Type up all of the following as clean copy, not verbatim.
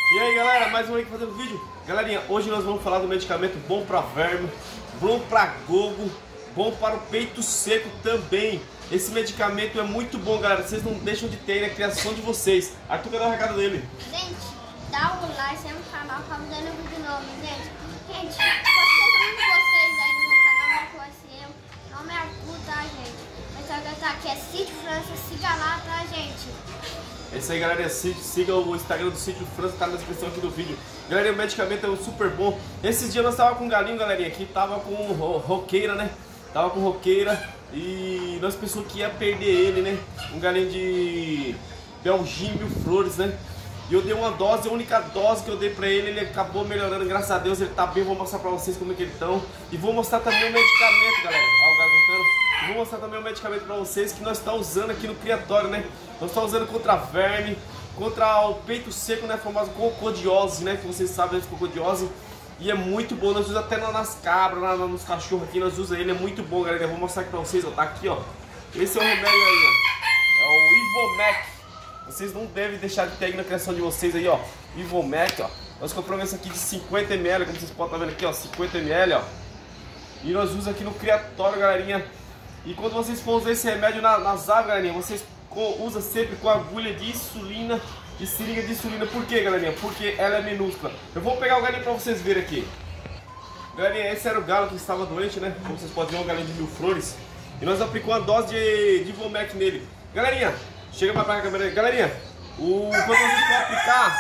E aí galera, mais um aí fazendo vídeo. Galerinha, hoje nós vamos falar do medicamento bom para verme, bom para gogo, bom para o peito seco também. Esse medicamento é muito bom, galera, vocês não deixam de ter na criação de vocês. Arthur, cadê o recado dele? Gente, dá um like, sempre no canal, tá me dando vídeo novo, gente. Gente, vocês aí no meu canal, não conhece eu, não me Arthur, tá, gente? O Instagram tá aqui, é Sítio França, siga lá, tá, gente? É isso aí, galera, siga o Instagram do Sítio França, tá na descrição aqui do vídeo. Galera, o medicamento é super bom. Esses dias nós tava com um galinho, galerinha, aqui tava com roqueira, né? Tava com roqueira e nós pensamos que ia perder ele, né? Um galinho de Belgian Mil Flores, né? E eu dei uma dose, a única dose que eu dei pra ele, ele acabou melhorando, graças a Deus, ele tá bem. Vou mostrar pra vocês como é que ele estão. E vou mostrar também o medicamento, galera. Ó, o galo cantando. E vou mostrar também o medicamento pra vocês que nós estamos usando aqui no criatório, né? Nós estamos usando contra verme, contra o peito seco, né? Famoso cocodiose, né? Que vocês sabem, cocodiose. E é muito bom, nós usamos até nas cabras, nos cachorros aqui, nós usamos ele, é muito bom, galera. Eu vou mostrar aqui pra vocês, ó. Tá aqui, ó. Esse é o remédio aí, ó. É o Ivomec. Vocês não devem deixar de ter aí na criação de vocês aí, ó. Ivomec, ó. Nós compramos esse aqui de 50 ml, como vocês podem estar vendo aqui, ó. 50 ml, ó. E nós usamos aqui no criatório, galerinha. E quando vocês for usar esse remédio nas aves, galerinha, vocês usam sempre com agulha de insulina e seringa de insulina. Por quê, galerinha? Porque ela é minúscula. Eu vou pegar o galinho pra vocês verem aqui. Galerinha, esse era o galo que estava doente, né? Como vocês podem ver, um galinho de Mil Flores. E nós aplicamos uma dose de Ivomec nele. Galerinha, chega pra cá a câmera aí. Galerinha, quando vocês for aplicar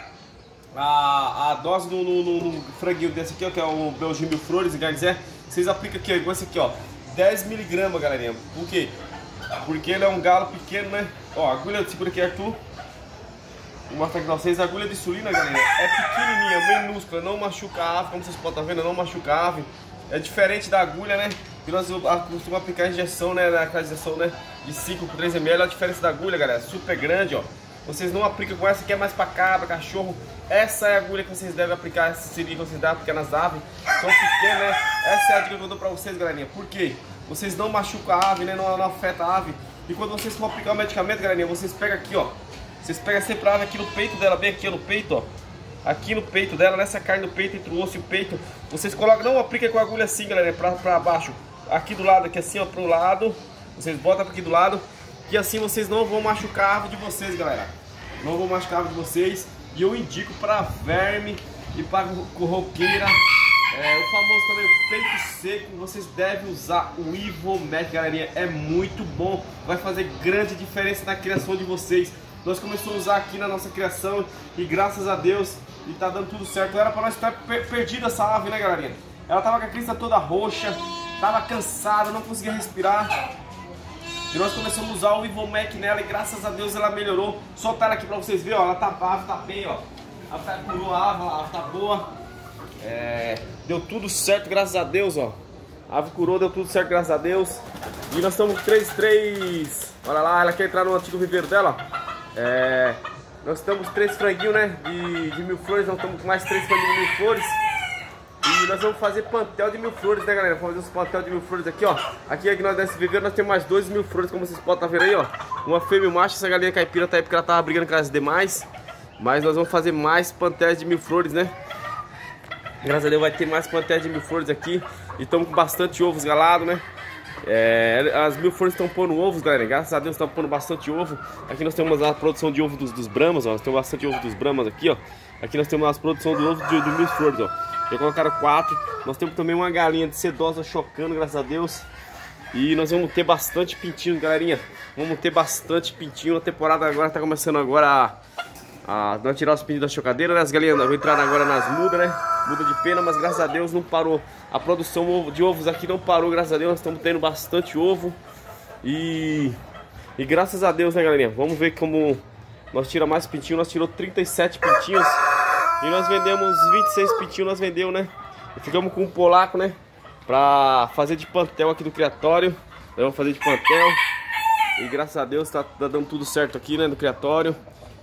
a dose no franguinho desse aqui, ó, que é o Belgian Mil Flores e Garzé, vocês aplicam aqui, ó, igual esse aqui, ó. 10 mg, galerinha. Por quê? Porque ele é um galo pequeno, né? Ó, agulha, segura aqui, Arthur. Vou mostrar aqui pra vocês. A agulha de insulina, galera, é pequenininha, minúscula, não machuca a ave, como vocês podem estar vendo, não machuca a ave. É diferente da agulha, né? Que nós costumamos aplicar a injeção, né? Aquela injeção, né? De 5 por 3 ml. A diferença da agulha, galera, é super grande, ó. Vocês não aplicam com essa que é mais pra cabra, cachorro. Essa é a agulha que vocês devem aplicar, essa seringa que vocês devem aplicar nas aves. São pequenas, né? Essa é a dica que eu dou pra vocês, galerinha. Por quê? Vocês não machucam a ave, né? Não afeta a ave. E quando vocês for aplicar o medicamento, galerinha, vocês pegam aqui, ó. Vocês pegam sempre a ave aqui no peito dela, bem aqui, ó, no peito, ó. Aqui no peito dela, nessa carne do peito, entre o osso e o peito. Vocês colocam, não aplica com a agulha assim, galera, pra baixo. Aqui do lado, aqui assim, ó, pro lado. Vocês botam aqui do lado. Que assim vocês não vão machucar a ave de vocês, galera. Não vão machucar a ave de vocês. E eu indico pra verme e pra roqueira. O famoso também, o peito seco, vocês devem usar o Ivomec, galerinha, é muito bom, vai fazer grande diferença na criação de vocês. Nós começamos a usar aqui na nossa criação e graças a Deus, e tá dando tudo certo. Era pra nós estar perdido essa ave, né, galerinha? Ela tava com a crista toda roxa, tava cansada, não conseguia respirar. E nós começamos a usar o Ivomec nela e graças a Deus ela melhorou. Soltar ela aqui pra vocês verem, ó, ela tá, a ave tá bem, ó. Ela curou a ave tá boa. Deu tudo certo, graças a Deus, ó. A ave curou, deu tudo certo, graças a Deus. E nós estamos com três. Olha lá, ela quer entrar no antigo viveiro dela, ó. Nós estamos 3 franguinhos, né? De Mil Flores, nós estamos com mais 3 franguinhos de Mil Flores. E nós vamos fazer pantel de Mil Flores, né, galera? Vamos fazer os pantel de Mil Flores aqui, ó. Aqui nós desse viveiro nós temos mais 2 Mil Flores, como vocês podem estar vendo aí, ó. Uma fêmea e um macho, essa galinha caipira tá aí porque ela tava brigando com as demais. Mas nós vamos fazer mais pantéis de Mil Flores, né? Graças a Deus vai ter mais pantéis de Mil Flores aqui. E estamos com bastante ovos galados, né? As Mil Flores estão pondo ovos, galera. Graças a Deus estão pondo bastante ovo. Aqui nós temos a produção de ovo dos Brahmas, ó. Nós temos bastante ovo dos Brahmas aqui, ó. Aqui nós temos a produção do ovo do Mil Flores, ó. Já colocaram 4. Nós temos também uma galinha de sedosa chocando, graças a Deus. E nós vamos ter bastante pintinhos, galerinha. Vamos ter bastante pintinho. A temporada agora tá começando agora a tirar os pintinhos da chocadeira, né? As galinhas vão entrar agora nas mudas, né? Muda de pena, mas graças a Deus não parou. A produção de ovos aqui não parou, graças a Deus. Nós estamos tendo bastante ovo. E graças a Deus, né, galerinha? Vamos ver como nós tiramos mais pintinhos. Nós tiramos 37 pintinhos. E nós vendemos 26 pintinhos, nós vendemos, né? E ficamos com um polaco, né? Pra fazer de pantel aqui do criatório. Nós vamos fazer de pantel. E graças a Deus tá dando tudo certo aqui, né? No criatório.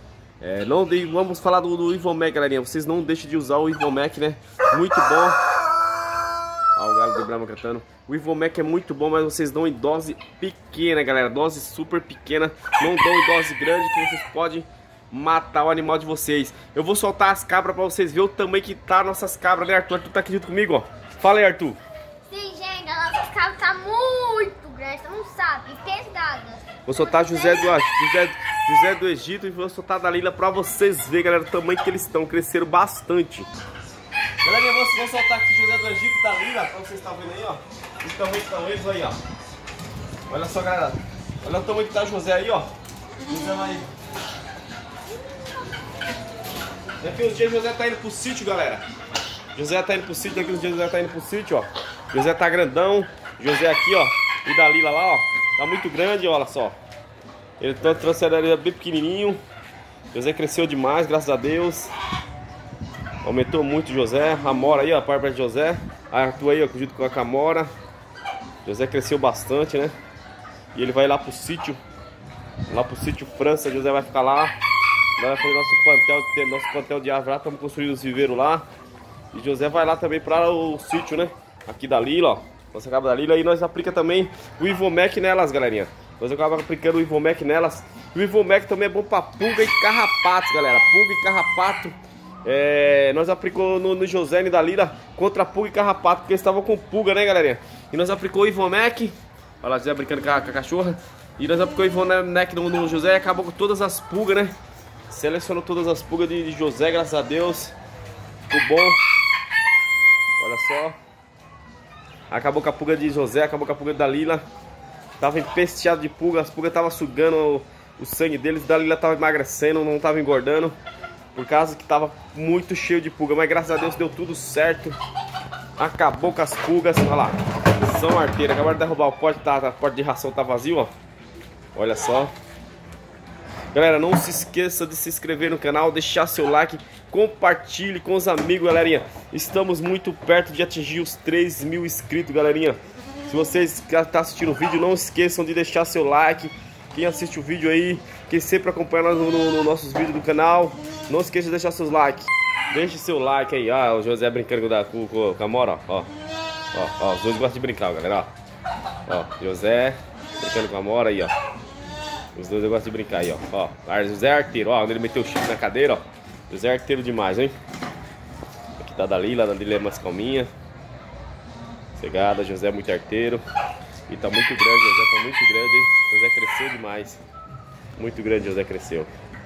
Vamos falar do Ivomec, galerinha. Vocês não deixem de usar o Ivomec, né? Muito bom. Olha o galo do Brahma cantando. O Ivomec é muito bom, mas vocês dão em dose pequena, galera. Dose super pequena. Não dão em dose grande, que vocês podem matar o animal de vocês. Eu vou soltar as cabras pra vocês verem o tamanho que tá nossas cabras, né, Arthur? Arthur tá aqui junto comigo, ó. Fala aí, Arthur. Sim, gente, as nossas cabras tá muito grande, você não sabe, pesadas. Vou soltar José do Egito e vou soltar a Dalila pra vocês verem, galera, o tamanho que eles estão. Cresceram bastante. Galera, eu vou soltar aqui José do Egito e Dalila, pra vocês estão vendo aí, ó. O tamanho que estão eles aí, ó. Olha só, galera. Olha o tamanho que tá José aí, ó. José vai... Daqui uns dias José tá indo pro sítio, galera. José tá indo pro sítio, daqui uns dias José tá indo pro sítio, ó. José tá grandão. José aqui, ó. E Dalila lá, ó. Tá muito grande, olha só. Ele trouxe a Dalila bem pequenininho. José cresceu demais, graças a Deus. Aumentou muito José. A Amora aí, ó, a parte de José. A Arthur aí, ó, junto com a Camora. José cresceu bastante, né? E ele vai lá pro sítio. Lá pro sítio França. José vai ficar lá. Nós vamos fazer nosso plantel de árvore lá. Estamos construindo os viveiros lá. E José vai lá também para o sítio, né? Aqui da Lila, ó. Nossa cabra da Lila. E nós aplica também o Ivomec nelas, galerinha. Nós acabamos aplicando o Ivomec nelas. O Ivomec também é bom para pulga e carrapatos, galera. Pulga e carrapato. Nós aplicou no José e da Lila contra pulga e carrapato, porque eles estavam com pulga, né, galerinha? E nós aplicou o Ivomec. Olha lá, José brincando com a cachorra. E nós aplicou o Ivomec no José e acabou com todas as pulgas, né? Selecionou todas as pulgas de José, graças a Deus. Ficou bom. Olha só. Acabou com a pulga de José, acabou com a pulga da Lila. Tava empesteado de pulga, as pulgas estavam sugando o sangue deles. Da Lila tava emagrecendo, não tava engordando. Por causa que tava muito cheio de pulga. Mas graças a Deus deu tudo certo. Acabou com as pulgas. Olha lá. São arteira. Acabaram de derrubar o pote. O pote de ração tá vazio, ó. Olha só. Galera, não se esqueça de se inscrever no canal, deixar seu like, compartilhe com os amigos, galerinha. Estamos muito perto de atingir os 3.000 inscritos, galerinha. Se vocês estão assistindo o vídeo, não esqueçam de deixar seu like. Quem assiste o vídeo aí, quem sempre acompanha nós nos nossos vídeos do canal, não esqueça de deixar seus likes. Deixe seu like aí. Ah, o José brincando com a Amora, ó. Ó, os dois gostam de brincar, galera, ó. José brincando com a Amora aí, ó. Os dois gostam de brincar aí, ó. José é arteiro, ó. Onde ele meteu o chip na cadeira, ó. José é arteiro demais, hein? Aqui tá a Dalila é mais calminha. Cegada, José é muito arteiro. E tá muito grande, José tá muito grande, hein? José cresceu demais. Muito grande, José cresceu.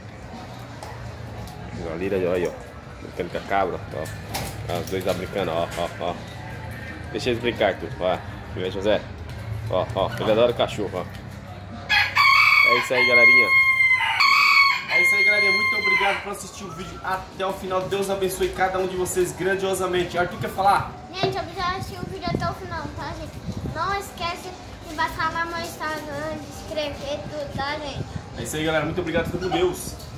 Dalila, aí, ó. Brincando com a cabra, ó. Os dois tá brincando, ó. Deixa eles brincar, Arthur. Ó. Vê, José. Ó. Ele adora o cachorro, ó. É isso aí, galerinha. É isso aí, galerinha. Muito obrigado por assistir o vídeo até o final. Deus abençoe cada um de vocês grandiosamente. Arthur, quer falar? Gente, obrigado por assistir o vídeo até o final, tá, gente? Não esquece de baixar lá no meu Instagram, de inscrever tudo, tá, gente? É isso aí, galera. Muito obrigado. Fica com Deus.